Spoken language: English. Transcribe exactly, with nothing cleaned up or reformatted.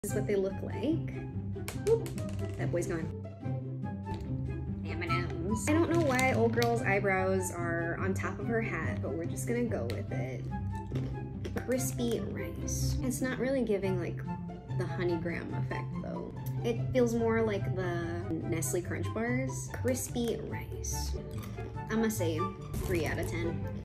This is what they look like. Whoop. That boy's gone. M and M's. I don't know why old girl's eyebrows are on top of her hat, but we're just gonna go with it. Crispy rice. It's not really giving like the honey graham effect though. It feels more like the Nestle Crunch bars. Crispy rice. I'm gonna say three out of ten.